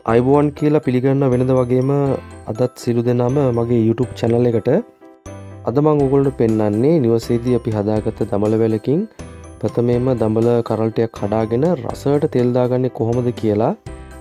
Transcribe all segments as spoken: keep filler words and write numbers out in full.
අයිබෝන් කියලා පිළිගන්න වෙනද වගේම අදත් සිරු දෙනාම මගේ YouTube channel එකට අද මම ඔයගොල්ලන්ට පෙන්වන්නේ නිවසේදී අපි හදාගත්ත දඹල වැලකින් ප්‍රථමයෙන්ම දඹල කරල් ටිකක් කඩාගෙන රසයට තෙල් දාගන්නේ කොහොමද කියලා.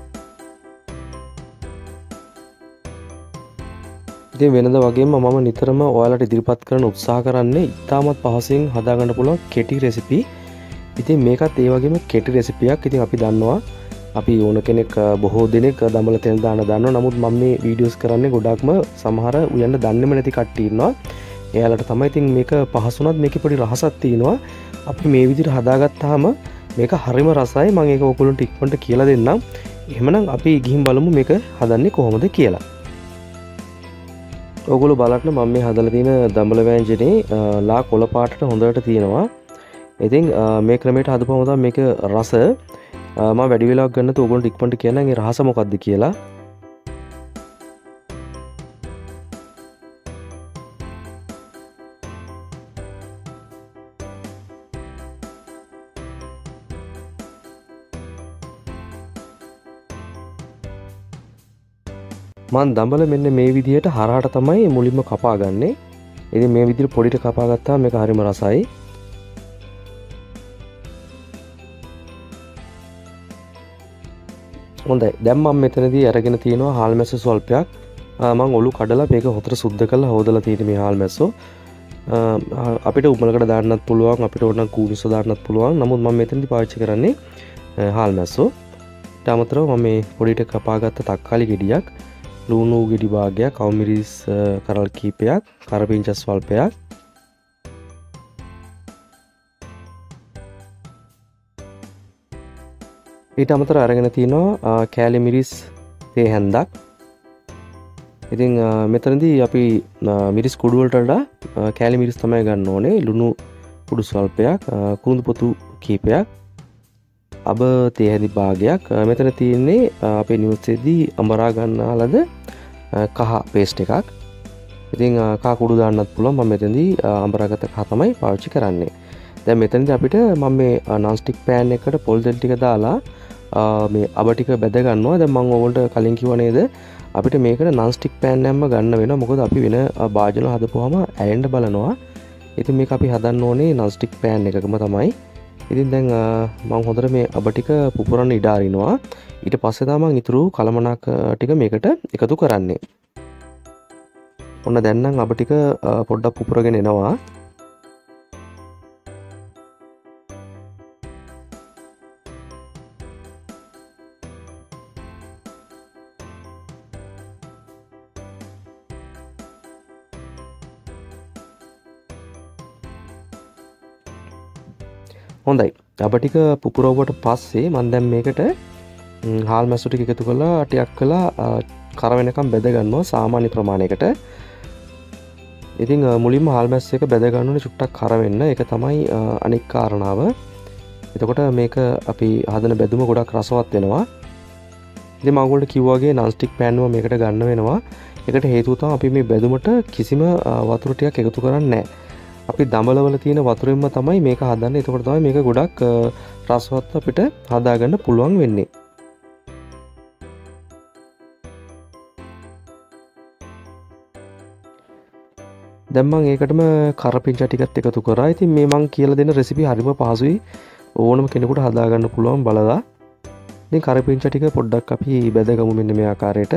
ඉතින් වෙනද වගේම මම නිතරම ඔයාලට ඉදිරිපත් කරන්න උත්සාහ කරන්නේ ඉතාමත් පහසුවෙන් හදාගන්න පුළුවන් කෙටි රෙසිපි. ඉතින් මේකත් ඒ වගේම කෙටි රෙසිපියක්. ඉතින් අපි දන්නවා අපි ඕන කෙනෙක් බොහෝ දෙනෙක් දඹල තෙල් දාන්න දන්නවා. නමුත් මම මේ වීඩියෝස් කරන්නේ ගොඩක්ම සමහර උයන්න දන්නේම නැති කට්ටිය ඉන්නවා. එයාලට තමයි ඉතින් මේක පහසුණත් මේකේ පොඩි රහසක් තියෙනවා. අපි මේ විදිහට හදාගත්තාම මේක හරිම රසයි. මම ඒක ඔයගොල්ලන්ට ඉක්මනට කියලා දෙන්නම්. එහෙමනම් අපි ගිහින් බලමු මේක හදන්නේ කොහොමද කියලා. ඔයගොල්ලෝ බලන්න මම මේ හදලා තියෙන දඹල වෑංජනේ ලා කොළ පාටට හොඳට තියෙනවා. ඉතින් මේ ක්‍රමයට හදපුවම තමයි මේක රස මම වැඩි වෙලාවක් ගන්න තු ඔයගොල්ලන්ට ඉක්මනට කියන්නම් ඒ රහස මොකක්ද කියලා. මම දඹල මෙන්න මේ විදිහට හරහට තමයි මුලින්ම කපා ගන්නෙ. ඉතින් මේ විදිහට පොඩිට කපා ගත්තාම මේක හරිම රසයි. හොඳයි. දැන් මම මෙතනදී අරගෙන තියෙනවා හාල් මැස්ස ස්වල්පයක්. මම ඔලු කඩලා මේක හොතර සුද්ධ කරලා හොදලා තියෙන මේ හාල් මැස්සෝ. අපිට උමලකට දාන්නත් පුළුවන්, අපිට ඕන කූණිස දාන්නත් පුළුවන්. නමුත් මම මෙතනදී පාවිච්චි කරන්නේ හාල් මැස්සෝ. ඊට අමතරව මම මේ පොඩිට කපාගත්ත තක්කාලි ගෙඩියක්, ලුණු ගෙඩි භාගයක්, අවමිරිස් කරල් කීපයක්, කරපිංචා ස්වල්පයක්, ඊට අමතරව අරගෙන තියෙනවා කෑලි මිරිස් තේ හැන්දක්. ඉතින් මෙතනදී අපි මිරිස් කුඩු වලට වඩා කෑලි මිරිස් තමයි ගන්න ඕනේ. ලුණු කුඩු ස්වල්පයක්, කුරුඳු පොතු කීපයක්, අබ තේ හැඳි භාගයක්. මෙතන තියෙන්නේ අපේ නිවසේදී අඹරා ගන්නාලද කහ පේස්ට් එකක්. ඉතින් කහ කුඩු දාන්නත් පුළුවන්. මම මෙතනදී අඹරාගත කහ තමයි පාවිච්චි කරන්නේ. දැන් මෙතනදී අපිට මම මේ non stick pan එකකට පොල් තෙල් ටික දාලා මේ අබ ටික බැද ගන්නවා. දැන් මම ඕගොල්ලන්ට කලින් කිව්වා නේද අපිට මේකට non stick pan එකක්ම ගන්න වෙනවා. මොකද අපි වෙන භාජන හදපුවාම ඇලෙන්න බලනවා. ඉතින් මේක අපි හදන්න ඕනේ non stick pan එකකම තමයි. ඉතින් දැන් මම හොඳට මේ අබ ටික පුපුරන්න ඉඩ අරිනවා. ඊට පස්සේ තමයි මම ඊටු කලමනක් ටික මේකට එකතු කරන්නේ. ඔන්න දැන් නම් අබ ටික පොඩ්ඩක් පුපුරගෙන එනවා. හොඳයි. අබ ටික පුපුරවුවට පස්සේ මම දැන් මේකට හාල් මැස්සු ටික එකතු කරලා ටිකක් කළා කර වෙනකම් බෙද ගන්නවා සාමාන්‍ය ප්‍රමාණයකට. ඉතින් මුලින්ම හාල් මැස්ස එක බෙද ගන්න ඕනේ චුට්ටක් කර වෙන්න. ඒක තමයි අනික් කාරණාව. එතකොට මේක අපි හදන බෙදුම ගොඩක් රසවත් වෙනවා. ඉතින් මම ඔයගොල්ලෝ කිව්වා වගේ non stick pan එක මේකට ගන්න වෙනවා. ඒකට හේතුව තමයි අපි මේ බෙදුමට කිසිම වතුර ටිකක් එකතු කරන්නේ නැහැ. අපි දඹලවල තියෙන වතුරෙන්ම තමයි මේක හදන්නේ. එතකොට තමයි මේක ගොඩක් රසවත් අපිට හදාගන්න පුළුවන් වෙන්නේ. දැන් මම ඒකටම කරපිංචා ටිකත් එකතු කරා. ඉතින් මේ මම කියලා දෙන රෙසිපි හරිම පහසුයි. ඕනම කෙනෙකුට හදාගන්න පුළුවන් බලලා. ඉතින් කරපිංචා ටික පොඩ්ඩක් අපි බෙදගමු මෙන්න මේ ආකාරයට.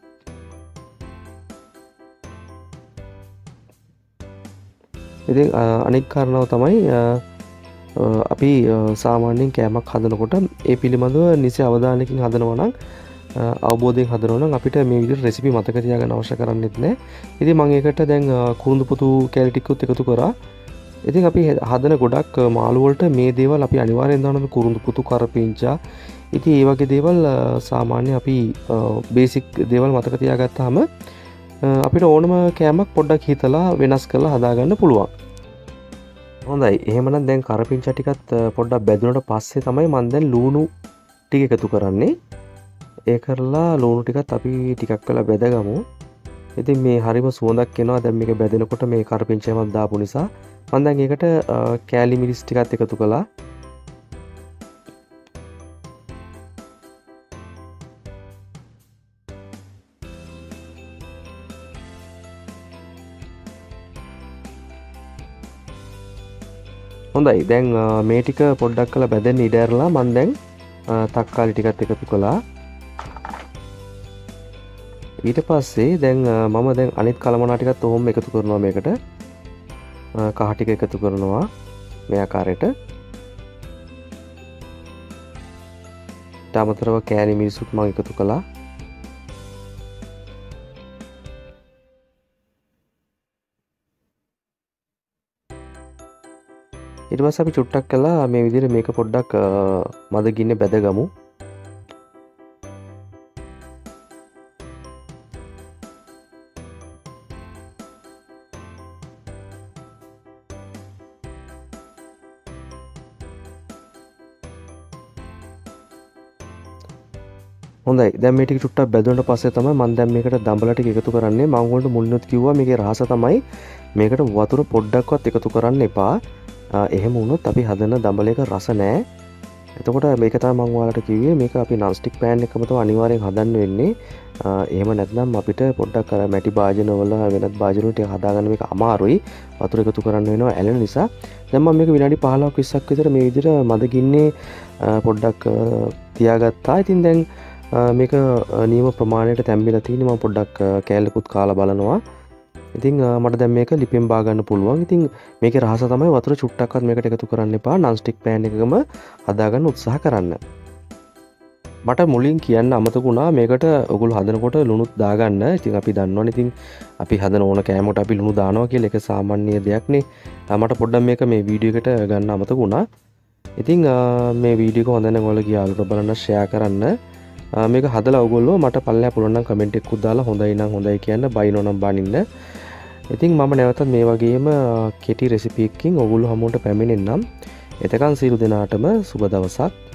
ඉතින් අනික් කාරණාව තමයි අපි සාමාන්‍යයෙන් කෑමක් හදනකොට ඒ පිළිබඳව නිසි අවධානයකින් හදනවා නම් අවබෝධයෙන් හදනවා නම් අපිට මේ විදිහට රෙසිපි මතක තියාගන්න අවශ්‍ය කරන්නේත් නැහැ. ඉතින් මම ඒකට දැන් කුරුඳු පොතු කැලි ටිකකුත් එකතු කරා. ඉතින් අපි හදන ගොඩක් මාළු වලට මේ දේවල් අපි අනිවාර්යෙන් දානවා. කුරුඳු පොතු, කරපිංචා. ඉතින් මේ වගේ දේවල් සාමාන්‍ය අපි බේසික් දේවල් මතක තියාගත්තාම අපිට ඕනම කෑමක් පොඩ්ඩක් හිතලා වෙනස් කරලා හදාගන්න පුළුවන්. හොඳයි. එහෙමනම් දැන් කරපිංචා ටිකත් පොඩ්ඩක් බැදුනට පස්සේ තමයි මම දැන් ලුණු ටික එකතු කරන්නේ. ඒ කරලා ලුණු ටිකත් අපි ටිකක් වෙලා බෙදගමු. ඉතින් මේ හරිම සුවඳක් එනවා දැන් මේක බෙදෙනකොට මේ කරපිංචාවක් දාපු නිසා. මම දැන් ඒකට කෑලි මිරිස් ටිකත් එකතු කළා. හොඳයි දැන් මේ ටික පොඩ්ඩක් කළා බැදෙන්න ඉඩ ඇරලා මම දැන් තක්කාලි ටිකත් එකතු කළා. ඊට පස්සේ දැන් මම දැන් අනිත් කලමනා ටිකත් ඔහොම එකතු කරනවා මේකට. කහ ටික එකතු කරනවා මේ ආකාරයට. ඊට අමතරව කෑලි මිරිසුත් මම එකතු කළා. ඊට පස්සේ අපි චුට්ටක් කළා මේ විදිහට මේක පොඩ්ඩක් මද ගින්නේ බැදගමු. හොඳයි දැන් මේ ටික චුට්ටක් බැදුනට පස්සේ තමයි මම දැන් මේකට දඹල ටික එකතු කරන්නේ. මම උගලට මුලිනුත් කිව්වා මේකේ රහස තමයි මේකට වතුර පොඩ්ඩක්වත් එකතු කරන්න එපා. එහෙම වුණොත් අපි හදන දඹලයක රස නැහැ. එතකොට මේක තමයි මම ඔයාලට කිව්වේ මේක අපි non stick pan එකම තමයි අනිවාර්යෙන් හදන්න වෙන්නේ. එහෙම නැත්නම් අපිට පොඩ්ඩක් අර මැටි භාජන වල වෙනත් භාජන වල ටික හදාගන්න මේක අමාරුයි. වතුර එකතු කරන්න වෙනවා ඇලෙන නිසා. දැන් මම මේක විනාඩි පහළොවක් විස්සක් විතර මේ විදිහට මද ගින්නේ පොඩ්ඩක් තියාගත්තා. ඉතින් දැන් මේක නියම ප්‍රමාණයට තැම්බිලා තියෙන්නේ. මම පොඩ්ඩක් කෑල්ලකුත් කාලා බලනවා. ඉතින් මට දැන් මේක ලිපෙන් බා ගන්න පුළුවන්. ඉතින් මේකේ රහස තමයි වතුර චුට්ටක්වත් මේකට එකතු කරන්න එපා. non stick pan එකකම හදාගන්න උත්සාහ කරන්න. මට මුලින් කියන්න අමතක වුණා මේකට ඔයගොල්ලෝ හදනකොට ලුණුත් දාගන්න. ඉතින් අපි දන්නවනේ ඉතින් අපි හදන ඕන කෑමකට අපි ලුණු දානවා කියලා ඒක සාමාන්‍ය දෙයක්නේ. මට පොඩ්ඩක් මේක මේ වීඩියෝ එකට ගන්න අමතක වුණා. ඉතින් මේ වීඩියෝ එක හොඳ නම් ඔයාලා ගියාලුට බලන්න ෂෙයා කරන්න. මේක හදලා ඔයගොල්ලෝ මට පල්ලෙහා පුළුවන් නම් කමෙන්ට් එකකුත් දාලා හොඳයි නම් හොඳයි කියන්න බයිනෝ නම් බනින්න. ඉතින් මම නැවතත් මේ වගේම කෙටි රෙසිපි එකකින් ඔයගොල්ලෝ හමුවට පැමිණෙන්නම්. එතකන් සියලු දෙනාටම සුබ දවසක්.